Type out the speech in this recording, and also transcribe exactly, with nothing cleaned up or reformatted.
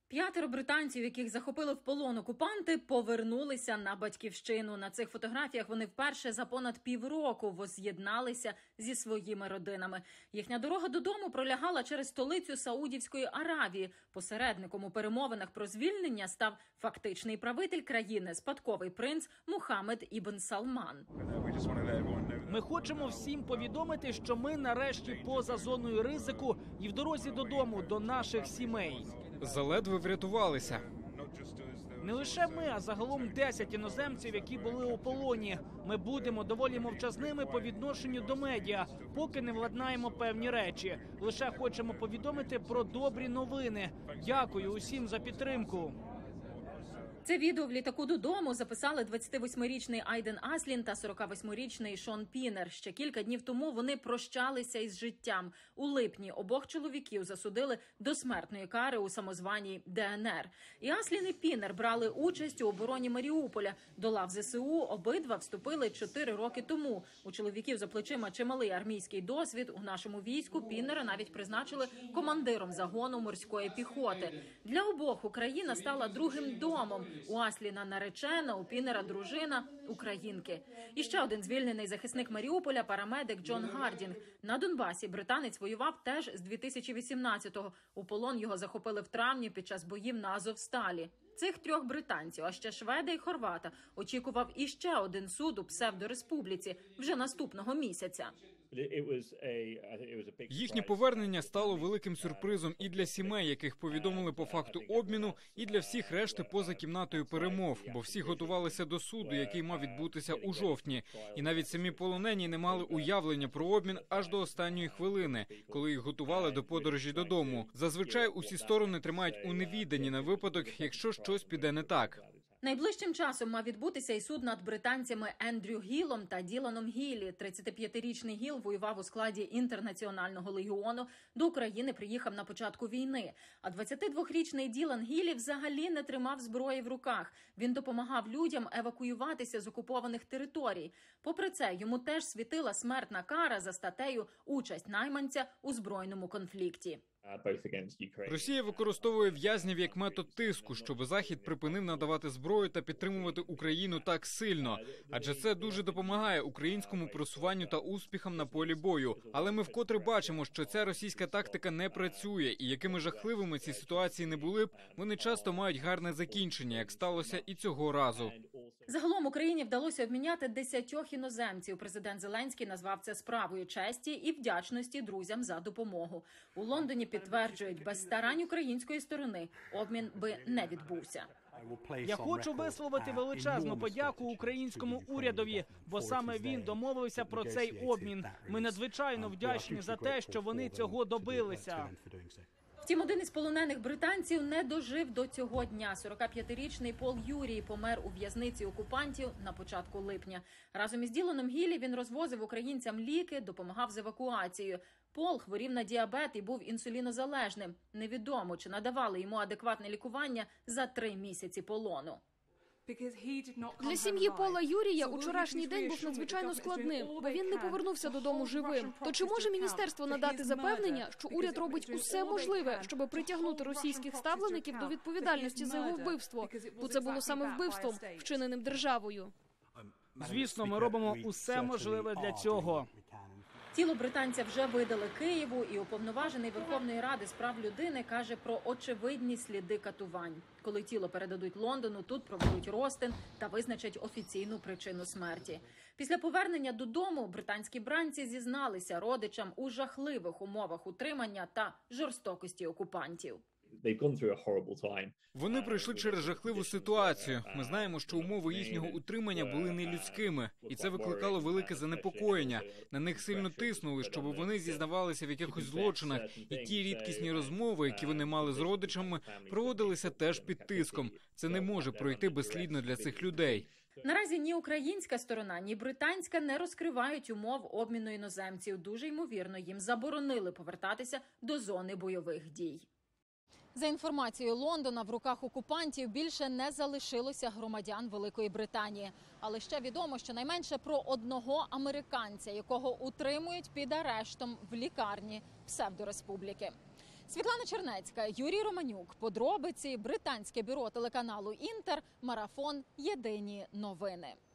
П'ятеро британців, яких захопили в полон окупанти, повернулися на батьківщину. На цих фотографіях вони вперше за понад півроку воз'єдналися зі своїми родинами. Їхня дорога додому пролягала через столицю Саудівської Аравії. Посередником у перемовинах про звільнення став фактичний правитель країни, спадковий принц Мухаммед ібн Салман. Ми хочемо всім повідомити, що ми нарешті поза зоною ризику і в дорозі додому, до наших сімей. Заледве врятувалися. Не лише ми, а загалом десять іноземців, які були у полоні. Ми будемо доволі мовчазними по відношенню до медіа, поки не владнаємо певні речі. Лише хочемо повідомити про добрі новини. Дякую усім за підтримку. Це відео в літаку додому записали двадцятивосьмирічний Айден Аслін та сорокавосьмирічний Шон Пінер. Ще кілька днів тому вони прощалися із життям. У липні обох чоловіків засудили до смертної кари у самозваній Де Ен Ер. І Аслін, і Пінер брали участь у обороні Маріуполя. До лав Зе Се У обидва вступили чотири роки тому. У чоловіків за плечима чималий армійський досвід. У нашому війську Пінера навіть призначили командиром загону морської піхоти. Для обох Україна стала другим домом. У Асліна наречена, у Пінера дружина, українки. І ще один звільнений захисник Маріуполя – парамедик Джон Гардінг. На Донбасі британець воював теж з дві тисячі вісімнадцятого. У полон його захопили в травні під час боїв на Азовсталі. Цих трьох британців, а ще шведа і хорвата, очікував іще один суд у псевдореспубліці вже наступного місяця. Їхнє повернення стало великим сюрпризом і для сімей, яких повідомили по факту обміну, і для всіх решти поза кімнатою перемов, бо всі готувалися до суду, який мав відбутися у жовтні. І навіть самі полонені не мали уявлення про обмін аж до останньої хвилини, коли їх готували до подорожі додому. Зазвичай усі сторони тримають у невіданні на випадок, якщо щось піде не так. Найближчим часом мав відбутися і суд над британцями Ендрю Гілом та Діланом Гіллі. тридцятип'ятирічний Гіл воював у складі Інтернаціонального легіону. До України приїхав на початку війни. А двадцятидвохрічний Ділан Гіллі взагалі не тримав зброї в руках. Він допомагав людям евакуюватися з окупованих територій. Попри це, йому теж світила смертна кара за статтею «Участь найманця у збройному конфлікті». Росія використовує в'язнів як метод тиску, щоб Захід припинив надавати зброю та підтримувати Україну так сильно. Адже це дуже допомагає українському просуванню та успіхам на полі бою. Але ми вкотре бачимо, що ця російська тактика не працює, і якими жахливими ці ситуації не були б, вони часто мають гарне закінчення, як сталося і цього разу. Загалом Україні вдалося обміняти десятьох іноземців. Президент Зеленський назвав це справою честі і вдячності друзям за допомогу. У Лондоні підтверджують, без старань української сторони обмін би не відбувся. Я хочу висловити величезну подяку українському урядові, бо саме він домовився про цей обмін. Ми надзвичайно вдячні за те, що вони цього добилися. Втім, один із полонених британців не дожив до цього дня. сорокап'ятирічний Пол Юрій помер у в'язниці окупантів на початку липня. Разом із Діланом Гіллі він розвозив українцям ліки, допомагав з евакуацією. Пол хворів на діабет і був інсулінозалежним. Невідомо, чи надавали йому адекватне лікування за три місяці полону. Для сім'ї Пола Юрія учорашній день був надзвичайно складним, бо він не повернувся додому живим. То чи може міністерство надати запевнення, що уряд робить усе можливе, щоб притягнути російських ставлеників до відповідальності за його вбивство? Бо це було саме вбивством, вчиненим державою. Звісно, ми робимо усе можливе для цього. Тіло британця вже видали Києву, і уповноважений Верховної Ради з прав людини каже про очевидні сліди катувань. Коли тіло передадуть Лондону, тут проведуть розтин та визначать офіційну причину смерті. Після повернення додому британські бранці зізналися родичам у жахливих умовах утримання та жорстокості окупантів. Вони пройшли через жахливу ситуацію. Ми знаємо, що умови їхнього утримання були нелюдськими, і це викликало велике занепокоєння. На них сильно тиснули, щоб вони зізнавалися в якихось злочинах, і ті рідкісні розмови, які вони мали з родичами, проводилися теж під тиском. Це не може пройти безслідно для цих людей. Наразі ні українська сторона, ні британська не розкривають умов обміну іноземців. Дуже ймовірно, їм заборонили повертатися до зони бойових дій. За інформацією Лондона, в руках окупантів більше не залишилося громадян Великої Британії. Але ще відомо, що найменше про одного американця, якого утримують під арештом в лікарні псевдореспубліки. Світлана Чернецька, Юрій Романюк. Подробиці. Британське бюро телеканалу «Інтер». Марафон. Єдині новини.